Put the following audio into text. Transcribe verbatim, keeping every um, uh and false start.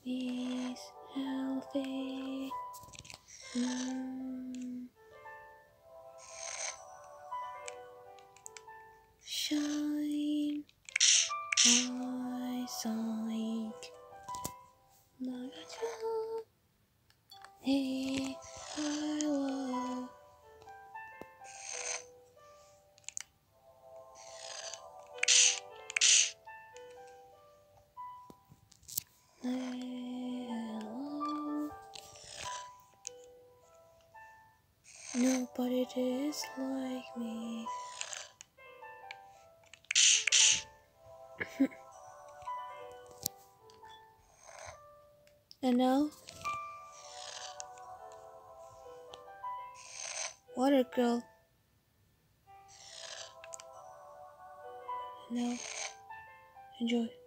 is healthy. Mm. Shine, eyesight. Hey, hello. Hello. Nobody is like me. And now, Watergirl. Now, enjoy.